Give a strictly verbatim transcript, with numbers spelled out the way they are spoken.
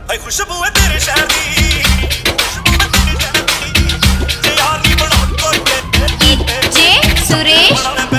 भाई खुशबू है तेरे शहर दी, खुशबू है तेरे शहर दी, जे यार नी बना कोई जे सुरेश